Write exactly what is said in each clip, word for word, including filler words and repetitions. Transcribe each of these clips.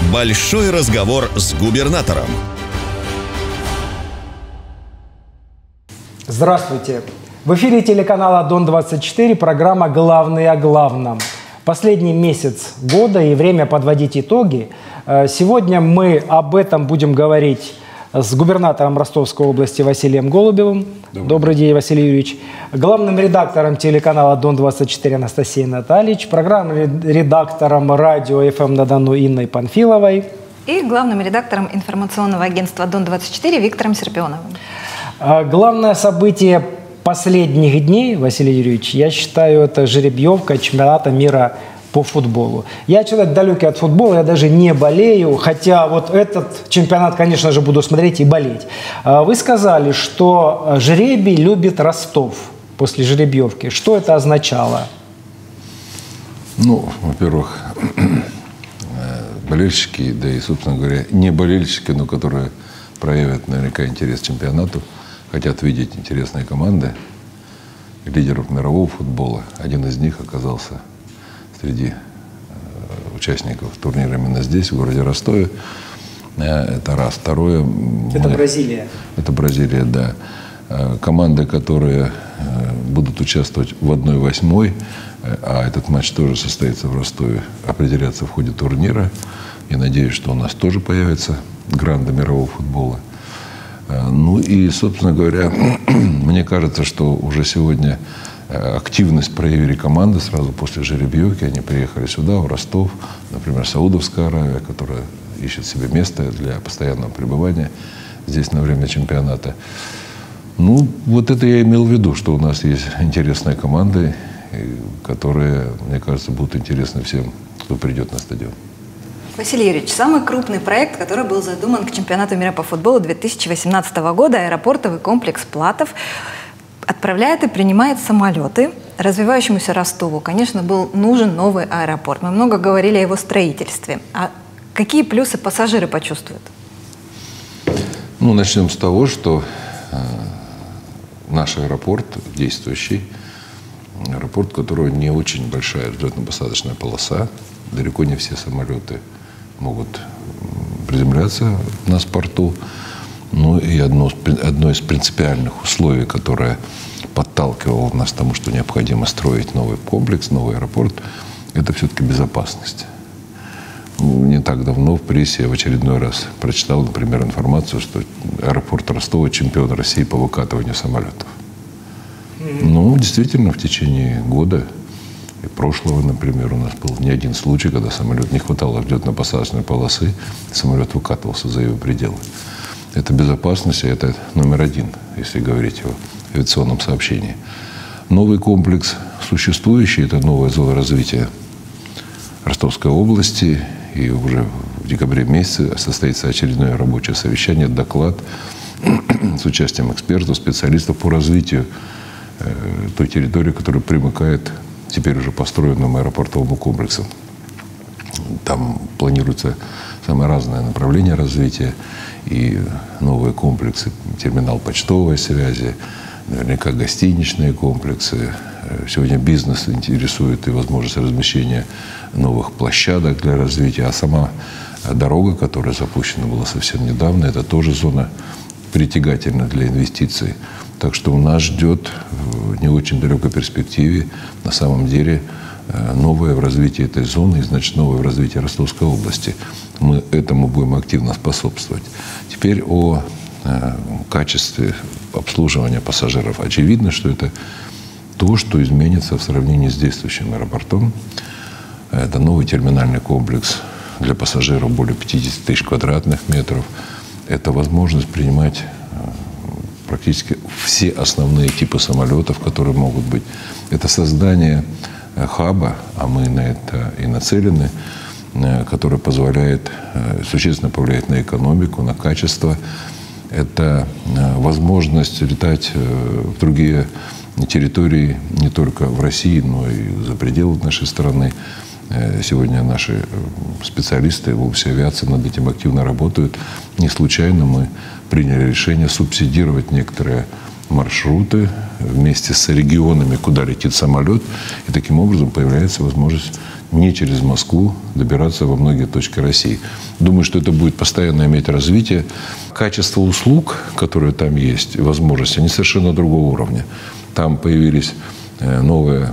Большой разговор с губернатором. Здравствуйте! В эфире телеканала Дон двадцать четыре программа «Главное о главном». Последний месяц года и время подводить итоги. Сегодня мы об этом будем говорить с губернатором Ростовской области Василием Голубевым. Добрый, Добрый день, Василий Юрьевич. Главным редактором телеканала Дон двадцать четыре Анастасией Натальевич. Программным редактором радио эф эм на Дону Инной Панфиловой. И главным редактором информационного агентства Дон двадцать четыре Виктором Серпионовым. Главное событие последних дней, Василий Юрьевич, я считаю, это жеребьевка чемпионата мира по футболу. Я человек далекий от футбола, я даже не болею, хотя вот этот чемпионат, конечно же, буду смотреть и болеть. Вы сказали, что жребий любит Ростов после жеребьевки. Что это означало? Ну, во-первых, болельщики, да и, собственно говоря, не болельщики, но которые проявят наверняка интерес к чемпионату, хотят видеть интересные команды, лидеров мирового футбола. Один из них оказался среди э, участников турнира именно здесь, в городе Ростове. Э, это раз. Второе. Это мы, Бразилия. Это Бразилия, да. Э, команды, которые э, будут участвовать в одной восьмой, э, а этот матч тоже состоится в Ростове, определятся в ходе турнира. Я надеюсь, что у нас тоже появятся гранды мирового футбола. Э, ну и, собственно говоря, мне кажется, что уже сегодня активность проявили команды сразу после жеребьевки. Они приехали сюда, в Ростов. Например, Саудовская Аравия, которая ищет себе место для постоянного пребывания здесь на время чемпионата. Ну, вот это я имел в виду, что у нас есть интересные команды, которые, мне кажется, будут интересны всем, кто придет на стадион. Василий Юрьевич, самый крупный проект, который был задуман к чемпионату мира по футболу две тысячи восемнадцатого года, аэропортовый комплекс «Платов», отправляет и принимает самолеты. Развивающемуся Ростову, конечно, был нужен новый аэропорт. Мы много говорили о его строительстве. А какие плюсы пассажиры почувствуют? Ну, начнем с того, что э, наш аэропорт, действующий, аэропорт, у которого не очень большая взлетно-посадочная полоса, далеко не все самолеты могут приземляться у нас в порту. Ну и одно, одно из принципиальных условий, которое подталкивало нас к тому, что необходимо строить новый комплекс, новый аэропорт, это все-таки безопасность. Не так давно в прессе я в очередной раз прочитал, например, информацию, что аэропорт Ростова чемпион России по выкатыванию самолетов. Mm-hmm. Ну, действительно, в течение года и прошлого, например, у нас был не один случай, когда самолет не хватало взлетно-посадочной полосы, самолет выкатывался за ее пределы. Это безопасность, и это номер один, если говорить о авиационном сообщении. Новый комплекс существующий, это новая зона развития Ростовской области. И уже в декабре месяце состоится очередное рабочее совещание, доклад с участием экспертов, специалистов по развитию э, той территории, которая примыкает теперь уже построенному аэропортовому комплексу. Там планируется самые разные направления развития. И новые комплексы, терминал почтовой связи, наверняка гостиничные комплексы. Сегодня бизнес интересует и возможность размещения новых площадок для развития. А сама дорога, которая запущена была совсем недавно, это тоже зона притягательна для инвестиций. Так что нас ждет в не очень далекой перспективе на самом деле новое в развитии этой зоны и, значит, новое в развитии Ростовской области. Мы этому будем активно способствовать. Теперь о э, качестве обслуживания пассажиров. Очевидно, что это то, что изменится в сравнении с действующим аэропортом. Это новый терминальный комплекс для пассажиров более пятидесяти тысяч квадратных метров. Это возможность принимать э, практически все основные типы самолетов, которые могут быть. Это создание хаба, а мы на это и нацелены, который позволяет существенно повлиять на экономику, на качество. Это возможность летать в другие территории не только в России, но и за пределы нашей страны. Сегодня наши специалисты в области авиации над этим активно работают. Не случайно мы приняли решение субсидировать некоторые маршруты вместе с регионами, куда летит самолет. И таким образом появляется возможность не через Москву добираться во многие точки России. Думаю, что это будет постоянно иметь развитие. Качество услуг, которые там есть, возможности, они совершенно другого уровня. Там появились новые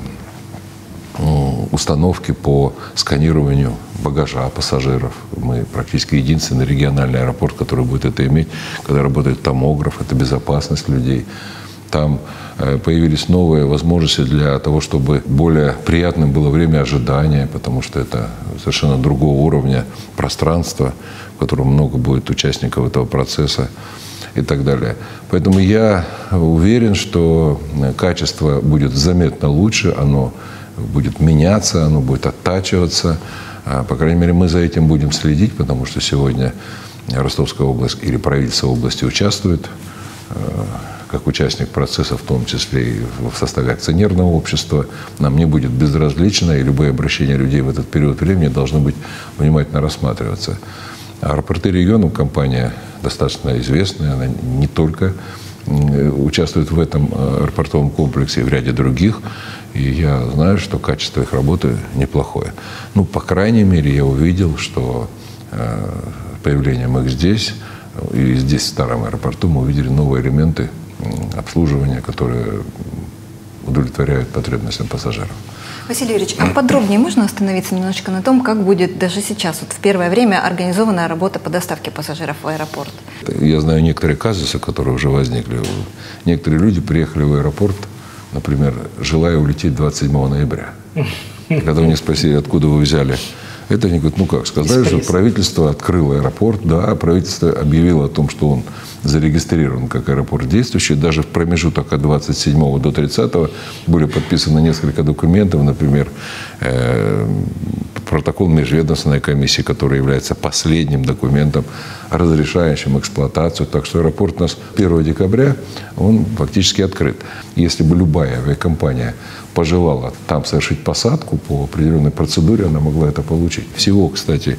установки по сканированию багажа пассажиров. Мы практически единственный региональный аэропорт, который будет это иметь, когда работает томограф, это безопасность людей. Там появились новые возможности для того, чтобы более приятным было время ожидания, потому что это совершенно другого уровня пространства, в котором много будет участников этого процесса и так далее. Поэтому я уверен, что качество будет заметно лучше, оно будет меняться, оно будет оттачиваться. По крайней мере, мы за этим будем следить, потому что сегодня Ростовская область или правительство области участвует как участник процесса, в том числе и в составе акционерного общества. Нам не будет безразлично, и любые обращения людей в этот период времени должны быть внимательно рассматриваться. Аэропорты регионов, компания достаточно известная, она не только участвует в этом аэропортовом комплексе, и в ряде других. И я знаю, что качество их работы неплохое. Ну, по крайней мере, я увидел, что э, появлением их здесь, и здесь, в старом аэропорту, мы увидели новые элементы обслуживания, которые удовлетворяют потребностям пассажиров. Василий Юрьевич, а подробнее можно остановиться немножечко на том, как будет даже сейчас, вот в первое время, организованная работа по доставке пассажиров в аэропорт? Я знаю некоторые казусы, которые уже возникли. Некоторые люди приехали в аэропорт, например, желая улететь двадцать седьмого ноября. Когда у них спросили, откуда вы взяли это, они говорят, ну как, сказали, что правительство открыло аэропорт, да, правительство объявило о том, что он зарегистрирован как аэропорт действующий. Даже в промежуток от двадцать седьмого до тридцатого были подписаны несколько документов, например, э, протокол межведомственной комиссии, который является последним документом, разрешающим эксплуатацию. Так что аэропорт у нас первого декабря, он фактически открыт. Если бы любая авиакомпания пожелала там совершить посадку по определенной процедуре, она могла это получить. Всего, кстати,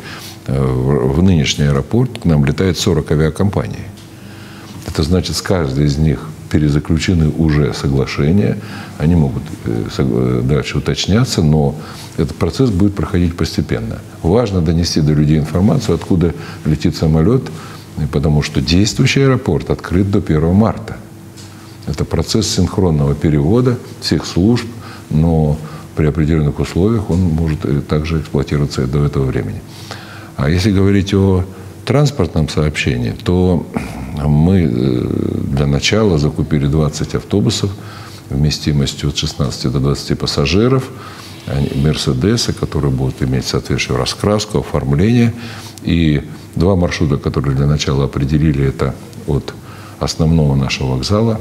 в нынешний аэропорт к нам летает сорок авиакомпаний. Это значит, с каждой из них перезаключены уже соглашения, они могут дальше уточняться, но этот процесс будет проходить постепенно. Важно донести до людей информацию, откуда летит самолет, потому что действующий аэропорт открыт до первого марта. Это процесс синхронного перевода всех служб, но при определенных условиях он может также эксплуатироваться до этого времени. А если говорить о транспортном сообщении, то мы для начала закупили двадцать автобусов вместимостью от шестнадцати до двадцати пассажиров, мерседесы, которые будут иметь соответствующую раскраску, оформление. И два маршрута, которые для начала определили, это от основного нашего вокзала,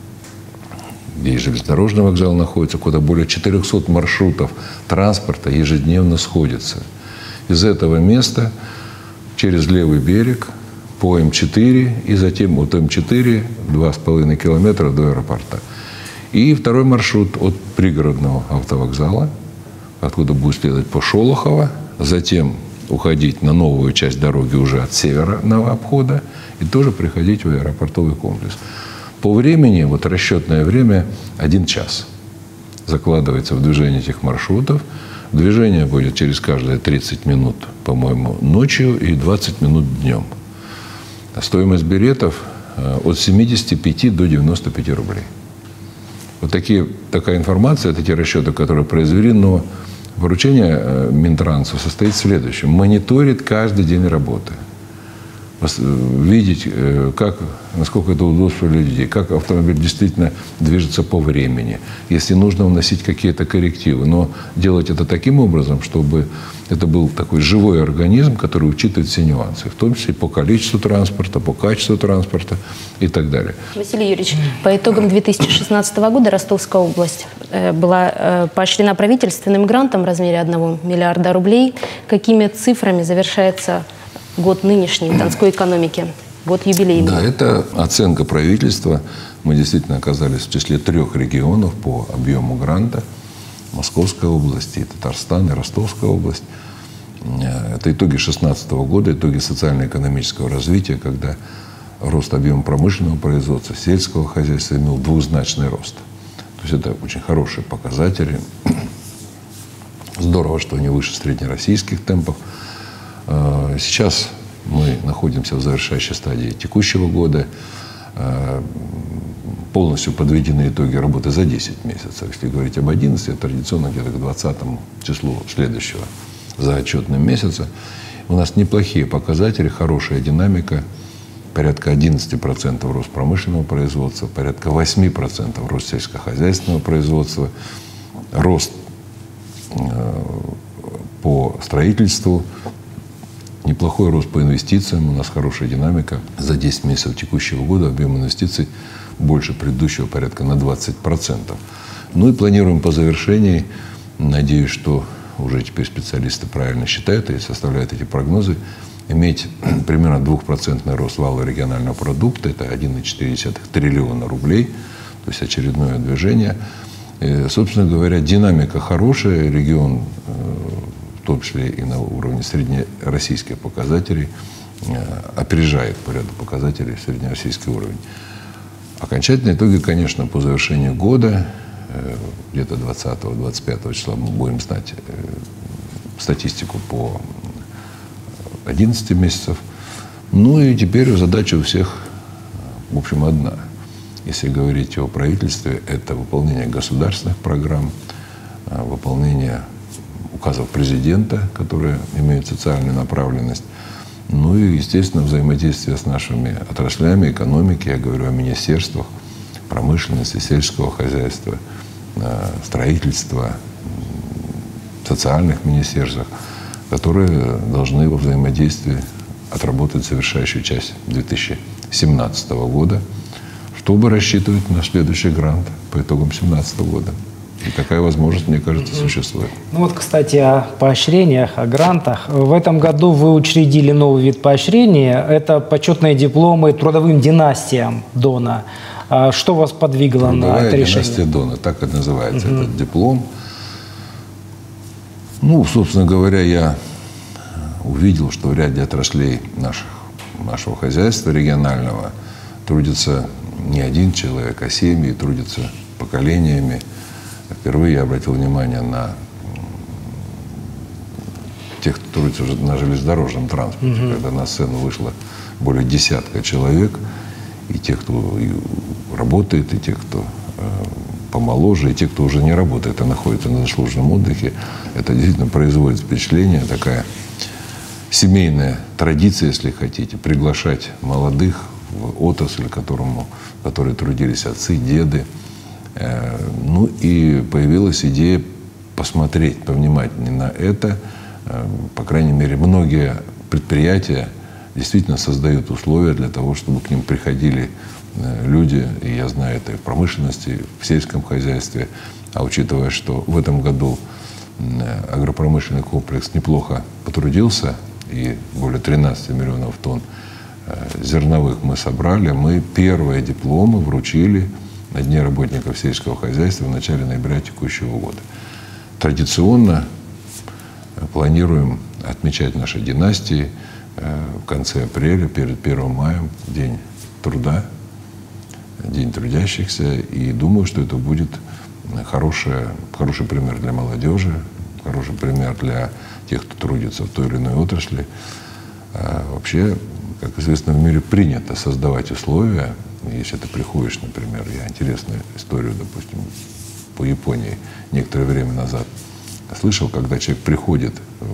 где и железнодорожный вокзал находится, куда более четырехсот маршрутов транспорта ежедневно сходится. Из этого места через левый берег по М четыре и затем от М четыре два с половиной километра до аэропорта. И второй маршрут от пригородного автовокзала, откуда будет следовать по Шолохово, затем уходить на новую часть дороги уже от северного обхода и тоже приходить в аэропортовый комплекс. По времени, вот расчетное время, один час закладывается в движение этих маршрутов. Движение будет через каждые тридцать минут, по-моему, ночью и двадцать минут днем. А стоимость билетов от семидесяти пяти до девяноста пяти рублей. Вот такие, такая информация, это те расчеты, которые произвели, но поручение Минтрансу состоит в следующем. Мониторит каждый день работы. Видеть, как, насколько это удобство для людей, как автомобиль действительно движется по времени, если нужно вносить какие-то коррективы. Но делать это таким образом, чтобы это был такой живой организм, который учитывает все нюансы, в том числе по количеству транспорта, по качеству транспорта и так далее. Василий Юрьевич, по итогам две тысячи шестнадцатого года Ростовская область была поощрена правительственным грантом в размере одного миллиарда рублей. Какими цифрами завершается год нынешней Донской экономики, год юбилейный? Да, это оценка правительства. Мы действительно оказались в числе трех регионов по объему гранта. Московская область, и Татарстан, и Ростовская область. Это итоги две тысячи шестнадцатого года, итоги социально-экономического развития, когда рост объема промышленного производства, сельского хозяйства имел двузначный рост. То есть это очень хорошие показатели. Здорово, что они выше среднероссийских темпов. Сейчас мы находимся в завершающей стадии текущего года. Полностью подведены итоги работы за десять месяцев. Если говорить об одиннадцати, традиционно где-то к двадцатому числу следующего за отчетным месяца. У нас неплохие показатели, хорошая динамика. Порядка одиннадцати процентов рост промышленного производства, порядка восьми процентов рост сельскохозяйственного производства, рост э, по строительству, неплохой рост по инвестициям. У нас хорошая динамика. За десять месяцев текущего года объем инвестиций больше предыдущего порядка на двадцать процентов. Ну и планируем по завершении, надеюсь, что уже теперь специалисты правильно считают и составляют эти прогнозы, иметь примерно двухпроцентный рост валового регионального продукта, это один целых четыре десятых триллиона рублей, то есть очередное движение. И, собственно говоря, динамика хорошая, регион, в том числе и на уровне среднероссийских показателей, опережает по ряду показателей среднероссийский уровень. Окончательные итоги, конечно, по завершению года, где-то двадцатого-двадцать пятого числа мы будем знать статистику по одиннадцати месяцев. Ну и теперь задача у всех, в общем, одна. Если говорить о правительстве, это выполнение государственных программ, выполнение указов президента, которые имеют социальную направленность, ну и, естественно, взаимодействие с нашими отраслями экономики, я говорю о министерствах, промышленности, сельского хозяйства, строительства, социальных министерствах, которые должны во взаимодействии отработать завершающую часть две тысячи семнадцатого года, чтобы рассчитывать на следующий грант по итогам две тысячи семнадцатого года. И такая возможность, мне кажется, существует. Ну вот, кстати, о поощрениях, о грантах. В этом году вы учредили новый вид поощрения. Это почетные дипломы трудовым династиям Дона. Что вас подвигло Трудовая на это решение? династия Дона, так и называется угу. этот диплом. Ну, собственно говоря, я увидел, что в ряде отраслей наших, нашего хозяйства регионального трудится не один человек, а семьи, трудятся поколениями. Впервые я обратил внимание на тех, кто трудится на железнодорожном транспорте, угу. когда на сцену вышло более десятка человек, и тех, кто работает, и тех, кто помоложе, и те, кто уже не работает, а находится на заслуженном отдыхе. Это действительно производит впечатление, такая семейная традиция, если хотите, приглашать молодых в отрасль, которому, в которой трудились отцы, деды. Ну и появилась идея посмотреть повнимательнее на это. По крайней мере, многие предприятия действительно создают условия для того, чтобы к ним приходили люди, и я знаю это и в промышленности, в сельском хозяйстве. А учитывая, что в этом году агропромышленный комплекс неплохо потрудился, и более тринадцати миллионов тонн зерновых мы собрали, мы первые дипломы вручили на Дне работников сельского хозяйства в начале ноября текущего года. Традиционно планируем отмечать наши династии в конце апреля, перед первым маем, День труда, День трудящихся. И думаю, что это будет хороший, хороший пример для молодежи, хороший пример для тех, кто трудится в той или иной отрасли. А вообще, как известно, в мире принято создавать условия. Если ты приходишь, например, я интересную историю, допустим, по Японии некоторое время назад слышал, когда человек приходит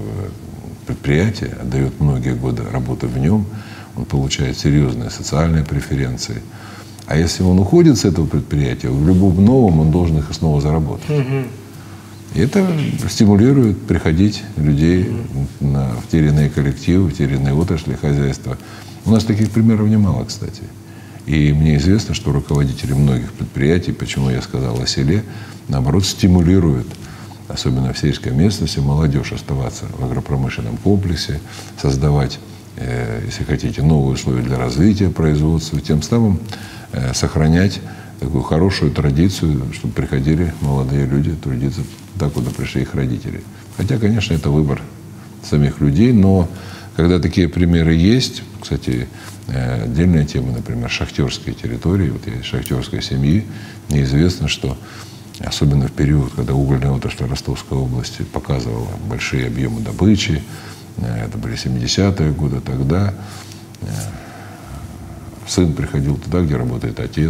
в предприятие, отдает многие годы работы в нем, он получает серьезные социальные преференции. А если он уходит с этого предприятия, в любом новом он должен их снова заработать. Mm-hmm. И это стимулирует приходить людей mm-hmm. на, в те или иные коллективы, в те или иные отрасли хозяйства. У нас таких примеров немало, кстати. И мне известно, что руководители многих предприятий, почему я сказал о селе, наоборот, стимулируют, особенно в сельской местности, молодежь оставаться в агропромышленном комплексе, создавать, э, если хотите, новые условия для развития производства, тем самым э, сохранять такую хорошую традицию, чтобы приходили молодые люди трудиться так, куда пришли их родители. Хотя, конечно, это выбор самих людей, но когда такие примеры есть, кстати, отдельная тема, например, шахтерские территории, вот я из шахтерской семьи, мне известно, что особенно в период, когда угольная отрасль Ростовской области показывала большие объемы добычи. Это были семидесятые годы. Тогда сын приходил туда, где работает отец.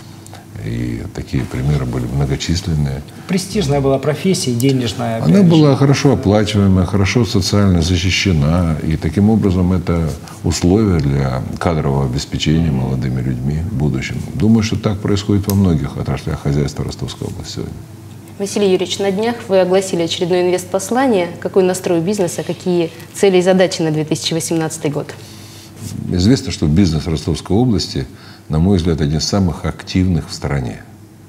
И такие примеры были многочисленные. Престижная была профессия, денежная. Она была хорошо оплачиваемая, хорошо социально защищена. И таким образом это условия для кадрового обеспечения молодыми людьми в будущем. Думаю, что так происходит во многих отраслях хозяйства Ростовской области сегодня. Василий Юрьевич, на днях вы огласили очередное инвестпослание. Какой настрой бизнеса, какие цели и задачи на две тысячи восемнадцатый год? Известно, что бизнес Ростовской области, на мой взгляд, один из самых активных в стране.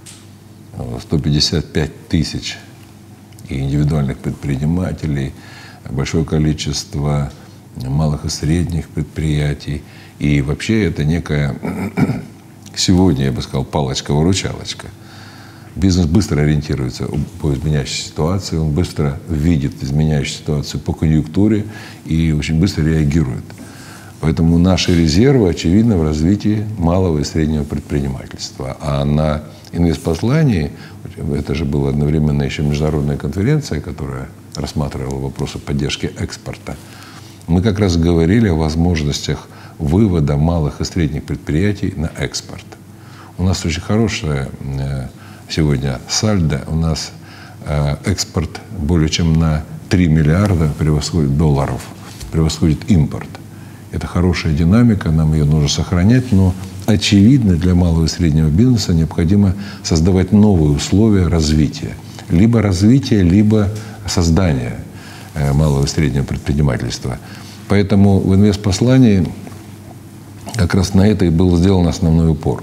сто пятьдесят пять тысяч и индивидуальных предпринимателей, большое количество малых и средних предприятий. И вообще это некая, сегодня, я бы сказал, палочка-выручалочка. Бизнес быстро ориентируется по изменяющей ситуации, он быстро видит изменяющую ситуацию по конъюнктуре и очень быстро реагирует. Поэтому наши резервы, очевидно, в развитии малого и среднего предпринимательства. А на инвестпослании, это же была одновременно еще международная конференция, которая рассматривала вопросы поддержки экспорта, мы как раз говорили о возможностях вывода малых и средних предприятий на экспорт. У нас очень хорошая сегодня сальдо, у нас экспорт более чем на три миллиарда превосходит долларов, превосходит импорт. Это хорошая динамика, нам ее нужно сохранять, но очевидно для малого и среднего бизнеса необходимо создавать новые условия развития. Либо развитие, либо создание малого и среднего предпринимательства. Поэтому в инвестпослании как раз на это и был сделан основной упор.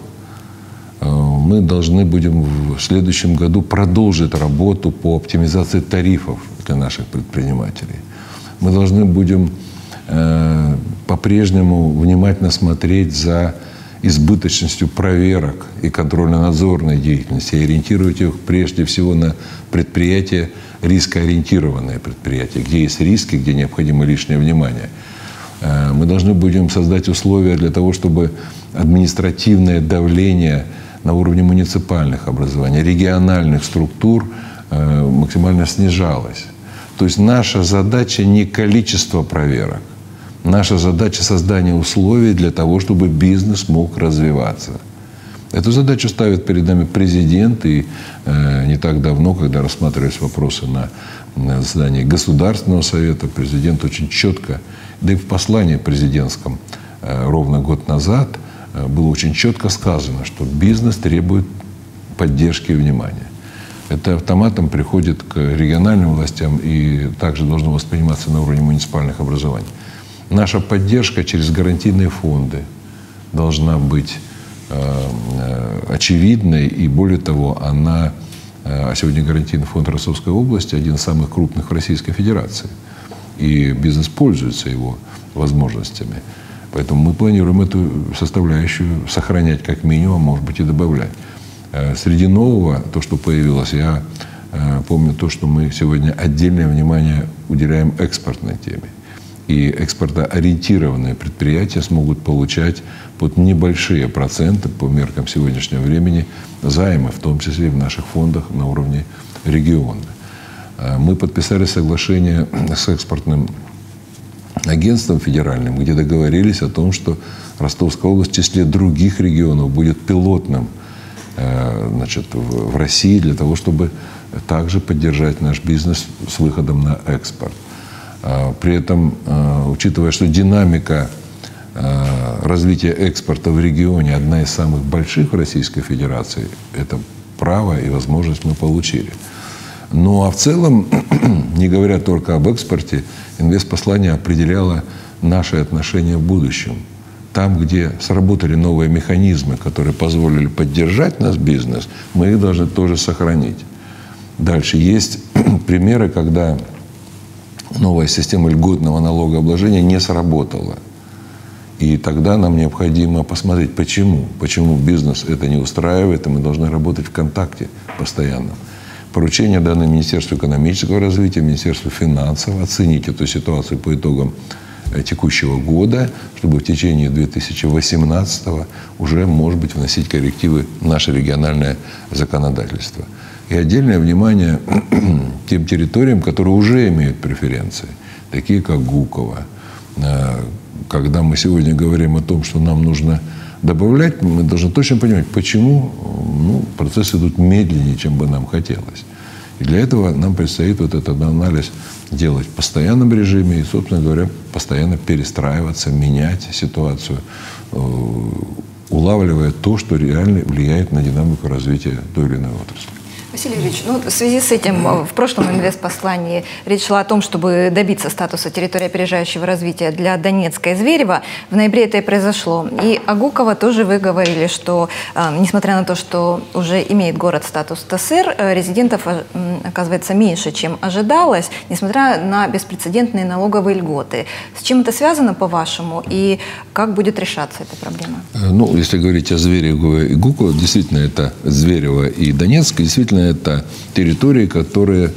Мы должны будем в следующем году продолжить работу по оптимизации тарифов для наших предпринимателей. Мы должны будем по-прежнему внимательно смотреть за избыточностью проверок и контрольно-надзорной деятельности, и ориентировать их прежде всего на предприятия, рискоориентированные предприятия, где есть риски, где необходимо лишнее внимание. Мы должны будем создать условия для того, чтобы административное давление на уровне муниципальных образований, региональных структур максимально снижалось. То есть наша задача не количество проверок. Наша задача — создание условий для того, чтобы бизнес мог развиваться. Эту задачу ставит перед нами президент. И э, не так давно, когда рассматривались вопросы на, на заседании Государственного совета, президент очень четко, да и в послании президентском э, ровно год назад э, было очень четко сказано, что бизнес требует поддержки и внимания. Это автоматом приходит к региональным властям и также должно восприниматься на уровне муниципальных образований. Наша поддержка через гарантийные фонды должна быть э, э, очевидной, и более того, она, э, сегодня гарантийный фонд Ростовской области один из самых крупных в Российской Федерации, и бизнес пользуется его возможностями. Поэтому мы планируем эту составляющую сохранять как минимум, может быть, и добавлять. Э, среди нового, то, что появилось, я э, помню то, что мы сегодня отдельное внимание уделяем экспортной теме. И экспортоориентированные предприятия смогут получать под небольшие проценты по меркам сегодняшнего времени займы, в том числе и в наших фондах на уровне региона. Мы подписали соглашение с экспортным агентством федеральным, где договорились о том, что Ростовская область в числе других регионов будет пилотным, значит, в России для того, чтобы также поддержать наш бизнес с выходом на экспорт. При этом, учитывая, что динамика развития экспорта в регионе одна из самых больших в Российской Федерации, это право и возможность мы получили. Ну а в целом, не говоря только об экспорте, инвестпослание определяло наши отношения в будущем. Там, где сработали новые механизмы, которые позволили поддержать наш бизнес, мы их должны тоже сохранить. Дальше есть примеры, когда новая система льготного налогообложения не сработала. И тогда нам необходимо посмотреть, почему. Почему бизнес это не устраивает, и мы должны работать в контакте постоянно. Поручение данное Министерству экономического развития, Министерству финансов оценить эту ситуацию по итогам текущего года, чтобы в течение две тысячи восемнадцатого уже, может быть, вносить коррективы в наше региональное законодательство. И отдельное внимание тем территориям, которые уже имеют преференции, такие как Гуково. Когда мы сегодня говорим о том, что нам нужно добавлять, мы должны точно понимать, почему ну, процессы идут медленнее, чем бы нам хотелось. И для этого нам предстоит вот этот анализ делать в постоянном режиме и, собственно говоря, постоянно перестраиваться, менять ситуацию, улавливая то, что реально влияет на динамику развития той или иной отрасли. Василий Юрьевич, ну, в связи с этим в прошлом инвестпослании речь шла о том, чтобы добиться статуса территории опережающего развития для Донецка и Зверева. В ноябре это и произошло. И о Гуково тоже вы говорили, что, э, несмотря на то, что уже имеет город статус ТСР, э, резидентов э, оказывается меньше, чем ожидалось, несмотря на беспрецедентные налоговые льготы. С чем это связано, по-вашему, и как будет решаться эта проблема? Ну, если говорить о Зверево и Гуково, действительно, это Зверево и Донецк, действительно, это территории, которые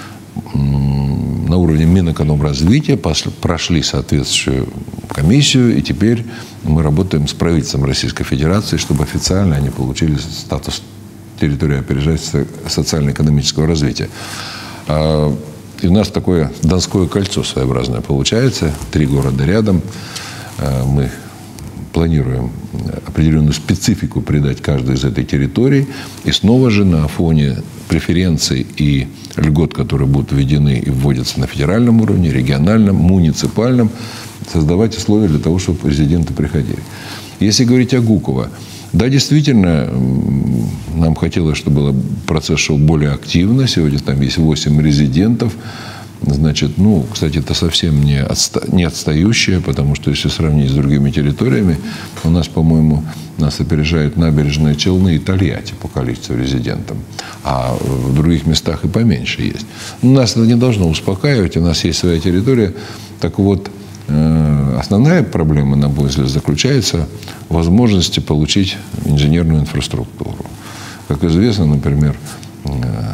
на уровне Минэкономразвития прошли соответствующую комиссию, и теперь мы работаем с правительством Российской Федерации, чтобы официально они получили статус территории опережающего социально-экономического развития. И у нас такое Донское кольцо своеобразное получается, три города рядом. Мы планируем определенную специфику придать каждой из этой территорий. И снова же на фоне преференций и льгот, которые будут введены и вводятся на федеральном уровне, региональном, муниципальном, создавать условия для того, чтобы резиденты приходили. Если говорить о Гуково, да, действительно, нам хотелось, чтобы процесс шел более активно. Сегодня там есть восемь резидентов. Значит, ну, кстати, это совсем не, отста не отстающее, потому что если сравнить с другими территориями, у нас, по-моему, нас опережают набережные Челны и Тольятти по количеству резидентов, а в других местах и поменьше есть. Но нас это не должно успокаивать, у нас есть своя территория. Так вот, э основная проблема, на мой взгляд, заключается в возможности получить инженерную инфраструктуру. Как известно, например, э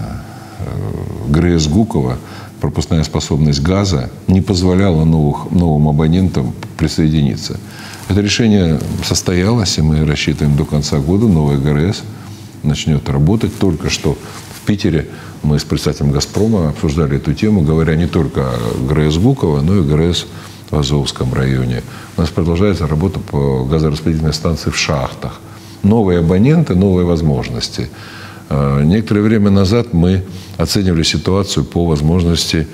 ГРЭС Гуково, пропускная способность газа не позволяла новых, новым абонентам присоединиться. Это решение состоялось, и мы рассчитываем до конца года новый ГРЭС начнет работать. Только что в Питере мы с представителем «Газпрома» обсуждали эту тему, говоря не только о ГРЭС Гуково, но и ГРЭС в Азовском районе. У нас продолжается работа по газораспределительной станции в шахтах. Новые абоненты, новые возможности. Некоторое время назад мы оценивали ситуацию по возможности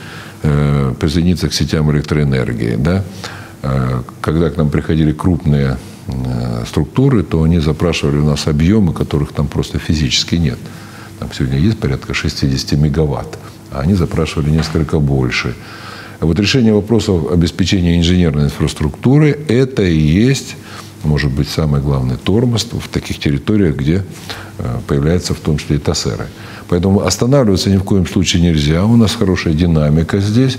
э, присоединиться к сетям электроэнергии. Да? Э, когда к нам приходили крупные э, структуры, то они запрашивали у нас объемы, которых там просто физически нет. Там сегодня есть порядка шестьдесят мегаватт, а они запрашивали несколько больше. А вот решение вопросов обеспечения инженерной инфраструктуры – это и есть, может быть, самый главный тормоз в таких территориях, где появляются в том числе и ТСРы. Поэтому останавливаться ни в коем случае нельзя. У нас хорошая динамика здесь.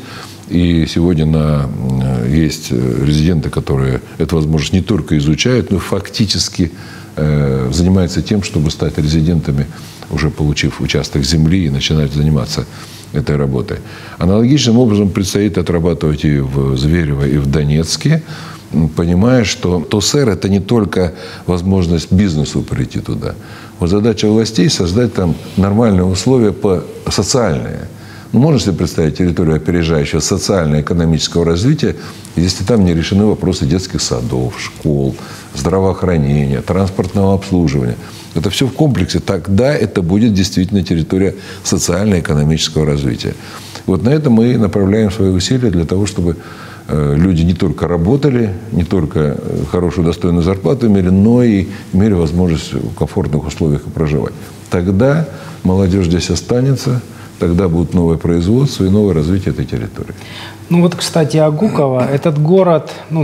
И сегодня на, есть резиденты, которые эту возможность не только изучают, но и фактически э, занимаются тем, чтобы стать резидентами, уже получив участок земли, и начинать заниматься этой работой. Аналогичным образом предстоит отрабатывать и в Зверево, и в Донецке, понимая, что ТОСЭР – это не только возможность бизнесу прийти туда. Вот задача властей – создать там нормальные условия по социальные. Ну, можно себе представить территорию опережающего социально-экономического развития, если там не решены вопросы детских садов, школ, здравоохранения, транспортного обслуживания. Это все в комплексе. Тогда это будет действительно территория социально-экономического развития. Вот на это мы направляем свои усилия для того, чтобы люди не только работали, не только хорошую достойную зарплату имели, но и имели возможность в комфортных условиях проживать. Тогда молодежь здесь останется, тогда будет новое производство и новое развитие этой территории. Ну вот, кстати, о Гуково. Этот город, ну,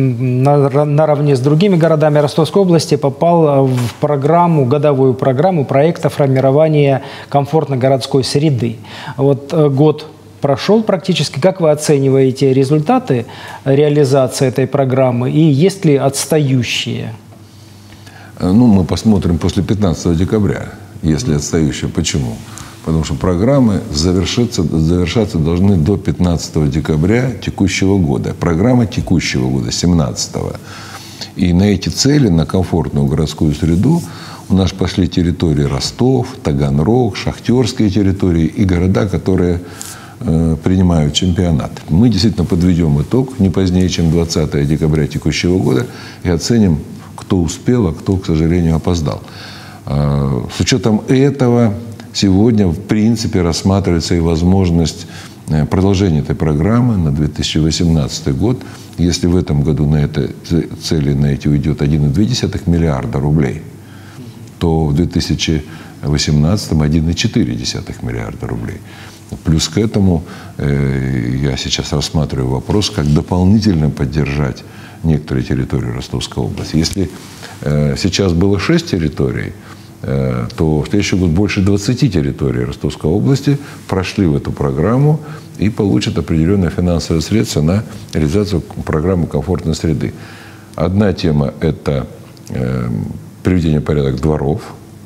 на, наравне с другими городами Ростовской области, попал в программу, годовую программу проекта формирования комфортной городской среды. Вот год прошел практически. Как вы оцениваете результаты реализации этой программы и есть ли отстающие? Ну, мы посмотрим после пятнадцатого декабря, если отстающие. Почему? Потому что программы завершаться, завершаться должны до пятнадцатого декабря текущего года. Программа текущего года, семнадцатого. И на эти цели, на комфортную городскую среду, У нас пошли территории Ростов, Таганрог, шахтерские территории и города, которые э, принимают чемпионат. Мы действительно подведем итог не позднее, чем двадцатого декабря текущего года и оценим, кто успел, а кто, к сожалению, опоздал. Э, с учетом этого сегодня, в принципе, рассматривается и возможность продолжения этой программы на две тысячи восемнадцатый год. Если в этом году на это цели на эти уйдет один и две десятых миллиарда рублей, то в две тысячи восемнадцатом один и четыре десятых миллиарда рублей. Плюс к этому э, я сейчас рассматриваю вопрос, как дополнительно поддержать некоторые территории Ростовской области. Если э, сейчас было шесть территорий, э, то в следующий год больше двадцати территорий Ростовской области прошли в эту программу и получат определенные финансовые средства на реализацию программы комфортной среды. Одна тема – это э, приведение в порядок дворов,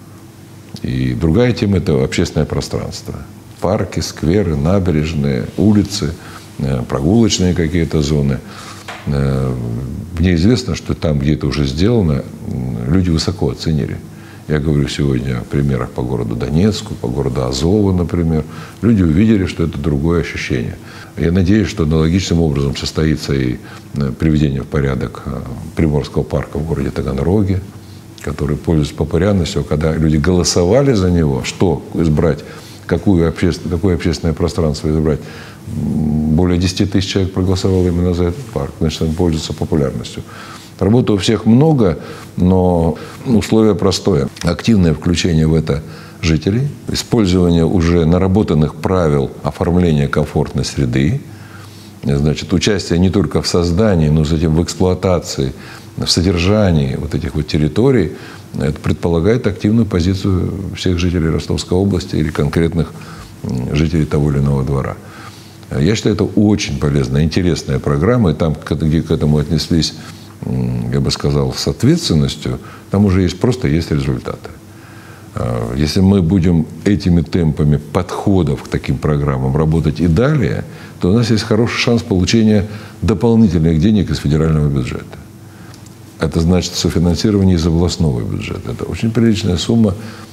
и другая тема – это общественное пространство. Парки, скверы, набережные, улицы, э, прогулочные какие-то зоны. Э, мне известно, что там, где это уже сделано, люди высоко оценили. Я говорю сегодня о примерах по городу Донецку, по городу Азову, например. Люди увидели, что это другое ощущение. Я надеюсь, что аналогичным образом состоится и приведение в порядок Приморского парка в городе Таганроге, который пользуется популярностью. Когда люди голосовали за него, что избрать, какую обществен... какое общественное пространство избрать, более десяти тысяч человек проголосовало именно за этот парк. Значит, он пользуется популярностью. Работы у всех много, но условие простое. Активное включение в это жителей, использование уже наработанных правил оформления комфортной среды, значит, участие не только в создании, но затем в эксплуатации, в содержании вот этих вот территорий. Это предполагает активную позицию всех жителей Ростовской области или конкретных жителей того или иного двора. Я считаю, это очень полезная, интересная программа, и там, где к этому отнеслись, я бы сказал, с ответственностью, там уже есть, просто есть результаты. Если мы будем этими темпами подходов к таким программам работать и далее, то у нас есть хороший шанс получения дополнительных денег из федерального бюджета. Это значит софинансирование из областного бюджета. Это очень приличная сумма.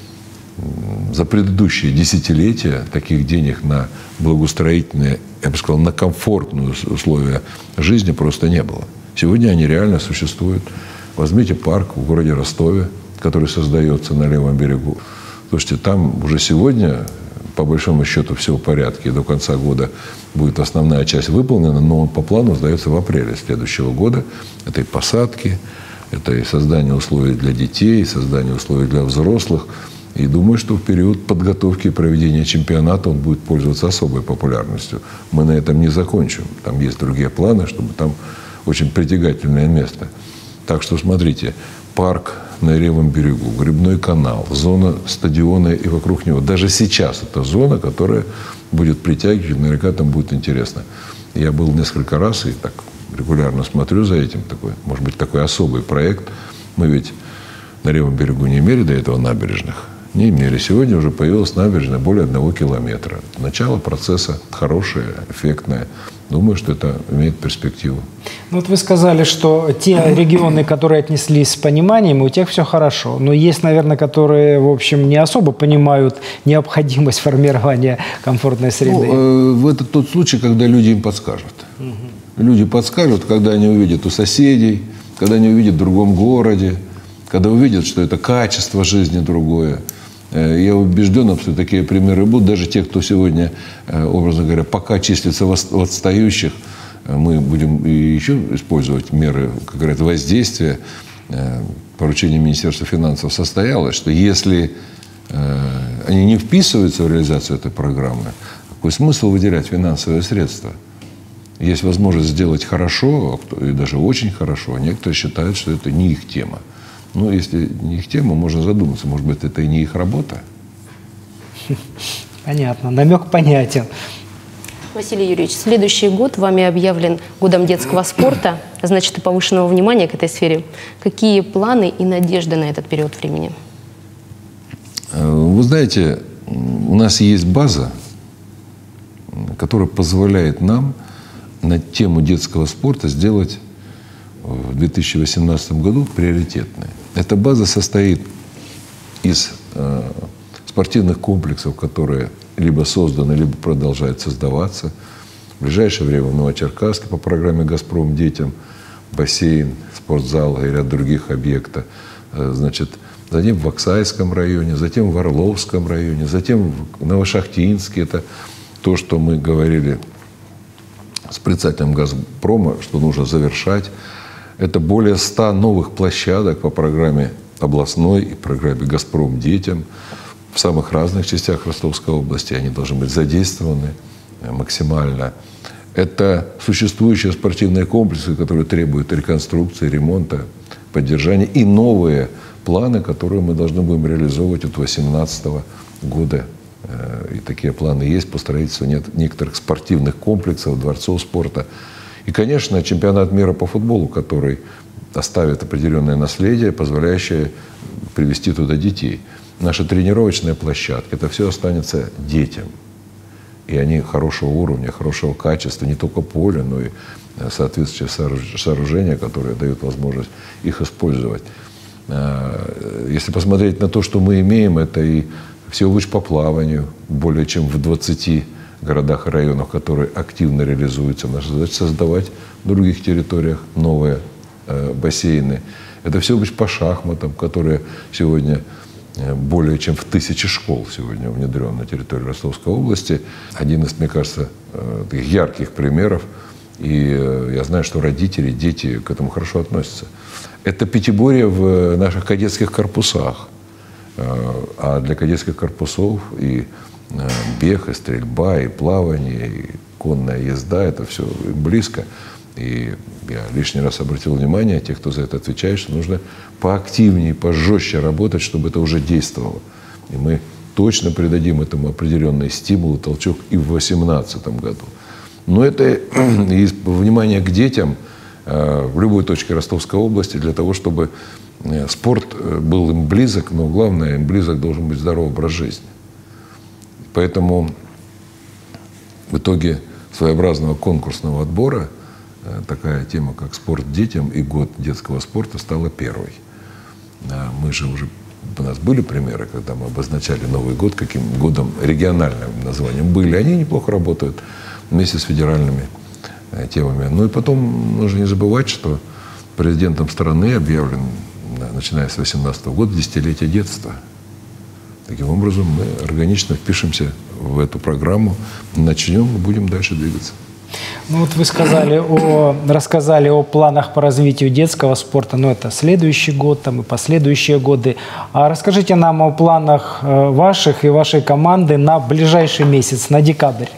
За предыдущие десятилетия таких денег на благоустроительные, я бы сказал, на комфортные условия жизни просто не было. Сегодня они реально существуют. Возьмите парк в городе Ростове, который создается на левом берегу. Слушайте, там уже сегодня, по большому счету, все в порядке. До конца года будет основная часть выполнена, но он по плану сдается в апреле следующего года. Это и посадки, это и создание условий для детей, создание условий для взрослых. И думаю, что в период подготовки и проведения чемпионата он будет пользоваться особой популярностью. Мы на этом не закончим. Там есть другие планы, чтобы там очень притягательное место. Так что смотрите, парк на левом берегу, грибной канал, зона стадиона и вокруг него. Даже сейчас это зона, которая будет притягивать, наверняка там будет интересно. Я был несколько раз и так регулярно смотрю за этим. Такой, может быть, такой особый проект. Мы ведь на левом берегу не имели до этого набережных. Не имели. Сегодня уже появилась набережная более одного километра. Начало процесса хорошее, эффектное. Думаю, что это имеет перспективу. Ну, вот вы сказали, что те регионы, которые отнеслись с пониманием, у тех все хорошо. Но есть, наверное, которые, в общем, не особо понимают необходимость формирования комфортной среды. Ну, э, это тот случай, когда люди им подскажут. Угу. Люди подскажут, когда они увидят у соседей, когда они увидят в другом городе, когда увидят, что это качество жизни другое. Я убежден, что такие примеры будут. Даже те, кто сегодня, образно говоря, пока числится в отстающих, мы будем еще использовать меры, как говорят, воздействия. Поручение Министерства финансов состоялось, что если они не вписываются в реализацию этой программы, какой смысл выделять финансовые средства? Есть возможность сделать хорошо, и даже очень хорошо. Некоторые считают, что это не их тема. Ну, если не их тема, можно задуматься, может быть, это и не их работа. Понятно, намек понятен. Василий Юрьевич, следующий год вами объявлен годом детского спорта, значит, и повышенного внимания к этой сфере. Какие планы и надежды на этот период времени? Вы знаете, у нас есть база, которая позволяет нам на тему детского спорта сделать в две тысячи восемнадцатом году приоритетной. Эта база состоит из э, спортивных комплексов, которые либо созданы, либо продолжают создаваться. В ближайшее время в Новочеркасске по программе «Газпром» детям бассейн, спортзал и ряд других объектов. Значит, затем в Оксайском районе, затем в Орловском районе, затем в Новошахтинске. Это то, что мы говорили с председателем «Газпрома», что нужно завершать. Это более ста новых площадок по программе областной и программе «Газпром» детям в самых разных частях Ростовской области. Они должны быть задействованы максимально. Это существующие спортивные комплексы, которые требуют реконструкции, ремонта, поддержания, и новые планы, которые мы должны будем реализовывать от две тысячи восемнадцатого года. И такие планы есть по строительству некоторых спортивных комплексов, дворцов спорта. И, конечно, чемпионат мира по футболу, который оставит определенное наследие, позволяющее привести туда детей. Наша тренировочная площадка, это все останется детям. И они хорошего уровня, хорошего качества, не только поле, но и соответствующие сооружения, которые дают возможность их использовать. Если посмотреть на то, что мы имеем, это и всеобщ по плаванию, более чем в двадцати городах и районах, которые активно реализуются. Наша задача создавать в других территориях новые бассейны. Это всеобщ по шахматам, которые сегодня более чем в тысячи школ сегодня внедрен на территории Ростовской области. Один из, мне кажется, таких ярких примеров. И я знаю, что родители, дети к этому хорошо относятся. Это пятиборье в наших кадетских корпусах. А для кадетских корпусов и бег, и стрельба, и плавание, и конная езда – это все близко. И я лишний раз обратил внимание, тех, кто за это отвечает, что нужно поактивнее, пожестче работать, чтобы это уже действовало. И мы точно придадим этому определенный стимул и толчок и в две тысячи восемнадцатом году. Но это и внимание к детям в любой точке Ростовской области для того, чтобы спорт был им близок, но главное, им близок должен быть здоровый образ жизни. Поэтому в итоге своеобразного конкурсного отбора такая тема, как спорт детям и год детского спорта, стала первой. Мы же уже, у нас были примеры, когда мы обозначали Новый год каким годом, региональным названием. Были, они неплохо работают вместе с федеральными темами. Ну и потом нужно не забывать, что президентом страны объявлен, начиная с две тысячи восемнадцатого года, десятилетие детства. Таким образом, мы органично впишемся в эту программу, начнем и будем дальше двигаться. Ну вот вы сказали о, рассказали о планах по развитию детского спорта, но это следующий год там, и последующие годы. А расскажите нам о планах ваших и вашей команды на ближайший месяц, на декабрь.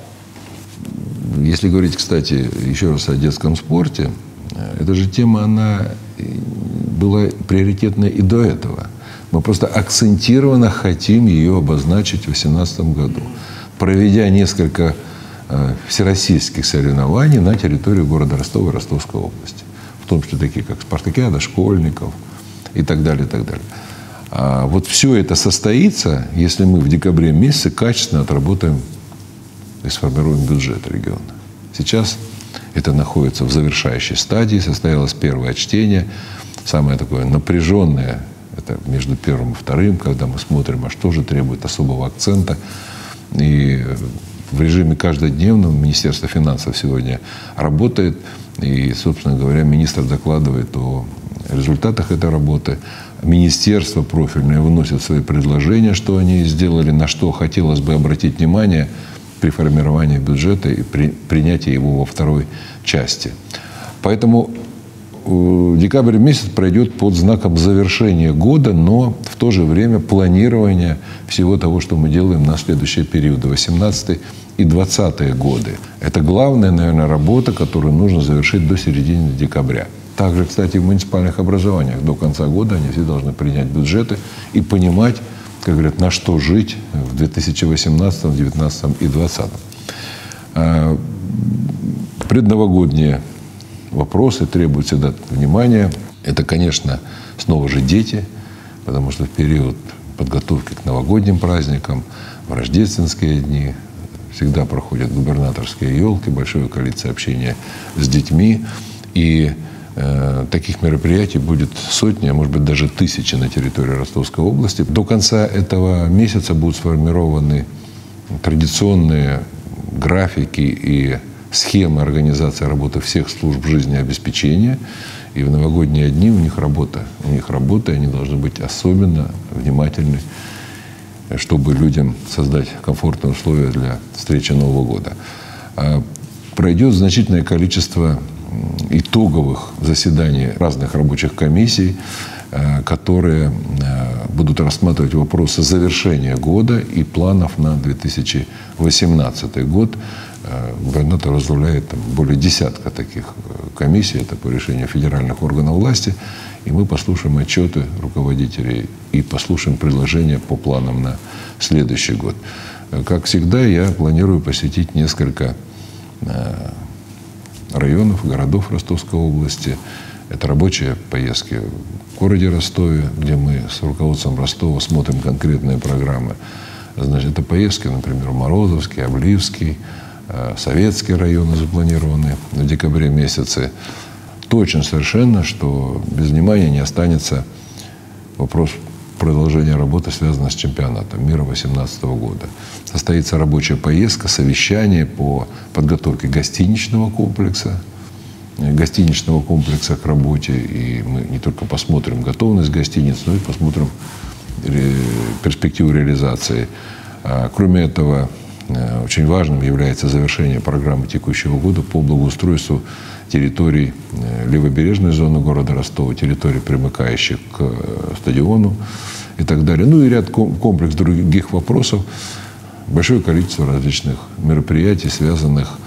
Если говорить, кстати, еще раз о детском спорте, эта же тема, она была приоритетной и до этого. Мы просто акцентированно хотим ее обозначить в две тысячи восемнадцатом году, проведя несколько всероссийских соревнований на территории города Ростова и Ростовской области. В том числе такие, как спартакиада школьников и так далее, и так далее. А вот все это состоится, если мы в декабре месяце качественно отработаем и сформируем бюджет региона. Сейчас это находится в завершающей стадии, состоялось первое чтение, самое такое напряженное, это между первым и вторым, когда мы смотрим, а что же требует особого акцента. И в режиме каждодневном Министерство финансов сегодня работает. И, собственно говоря, министр докладывает о результатах этой работы. Министерство профильное выносит свои предложения, что они сделали, на что хотелось бы обратить внимание при формировании бюджета и при принятии его во второй части. Поэтому декабрь месяц пройдет под знаком завершения года, но в то же время планирования всего того, что мы делаем на следующие периоды, восемнадцатый и двадцатые годы. Это главная, наверное, работа, которую нужно завершить до середины декабря. Также, кстати, в муниципальных образованиях до конца года они все должны принять бюджеты и понимать, как говорят, на что жить в две тысячи восемнадцатом, две тысячи девятнадцатом и две тысячи двадцатом. Предновогодние вопросы требуют всегда внимания. Это, конечно, снова же дети, потому что в период подготовки к новогодним праздникам, в рождественские дни всегда проходят губернаторские елки, большое количество общения с детьми. И Таких мероприятий будет сотни, а может быть даже тысячи на территории Ростовской области. До конца этого месяца будут сформированы традиционные графики и схемы организации работы всех служб жизнеобеспечения. И в новогодние дни у них работа. У них работа, и они должны быть особенно внимательны, чтобы людям создать комфортные условия для встречи Нового года. Пройдет значительное количество итоговых заседаний разных рабочих комиссий, которые будут рассматривать вопросы завершения года и планов на две тысячи восемнадцатый год. Губернатор возглавляет там более десятка таких комиссий, это по решению федеральных органов власти. И мы послушаем отчеты руководителей и послушаем предложения по планам на следующий год. Как всегда, я планирую посетить несколько районов, городов Ростовской области. Это рабочие поездки в городе Ростове, где мы с руководством Ростова смотрим конкретные программы. Значит, это поездки, например, в Морозовский, Обливский, Советские районы запланированы в декабре месяце. Точно совершенно, что без внимания не останется вопрос продолжения работы, связанный с чемпионатом мира две тысячи восемнадцатого года. Состоится рабочая поездка, совещание по подготовке гостиничного комплекса, гостиничного комплекса к работе. И мы не только посмотрим готовность гостиниц, но и посмотрим перспективу реализации. Кроме этого, очень важным является завершение программы текущего года по благоустройству территорий левобережной зоны города Ростова, территорий, примыкающих к стадиону и так далее. Ну и ряд комплекс других вопросов. Большое количество различных мероприятий, связанных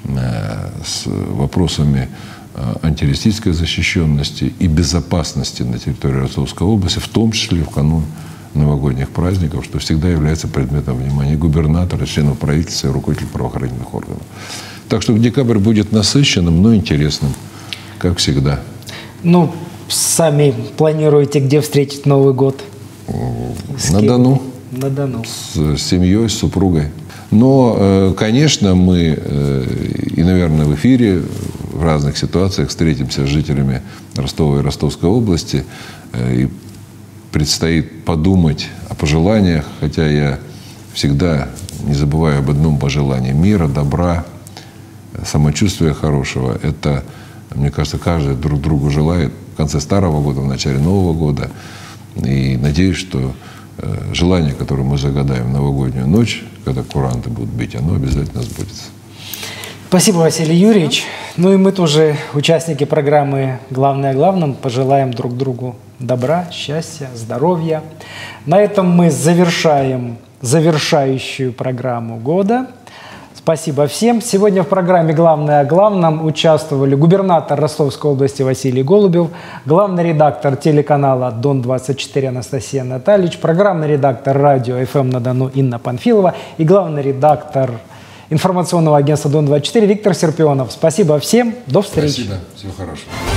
с вопросами антитеррористической защищенности и безопасности на территории Ростовской области, в том числе в канун новогодних праздников, что всегда является предметом внимания губернатора, членов правительства и руководителей правоохранительных органов. Так что декабрь будет насыщенным, но интересным, как всегда. Ну, сами планируете, где встретить Новый год? С На кем? Дону. На Дону. С семьей, с супругой. Но, конечно, мы и, наверное, в эфире в разных ситуациях встретимся с жителями Ростова и Ростовской области. И предстоит подумать о пожеланиях, хотя я всегда не забываю об одном пожелании: мира, добра, самочувствия хорошего. Это, мне кажется, каждый друг другу желает в конце старого года, в начале Нового года. И надеюсь, что желание, которое мы загадаем в новогоднюю ночь, когда куранты будут бить, оно обязательно сбудется. Спасибо, Василий Юрьевич. Ну и мы тоже, участники программы «Главное о главном», пожелаем друг другу добра, счастья, здоровья. На этом мы завершаем завершающую программу года. Спасибо всем. Сегодня в программе «Главное о главном» участвовали губернатор Ростовской области Василий Голубев, главный редактор телеканала Дон двадцать четыре Анастасия Натальевич, программный редактор радио эф эм на Дону Инна Панфилова и главный редактор информационного агентства Дон двадцать четыре Виктор Серпионов. Спасибо всем. До встречи. Спасибо. Всего хорошего.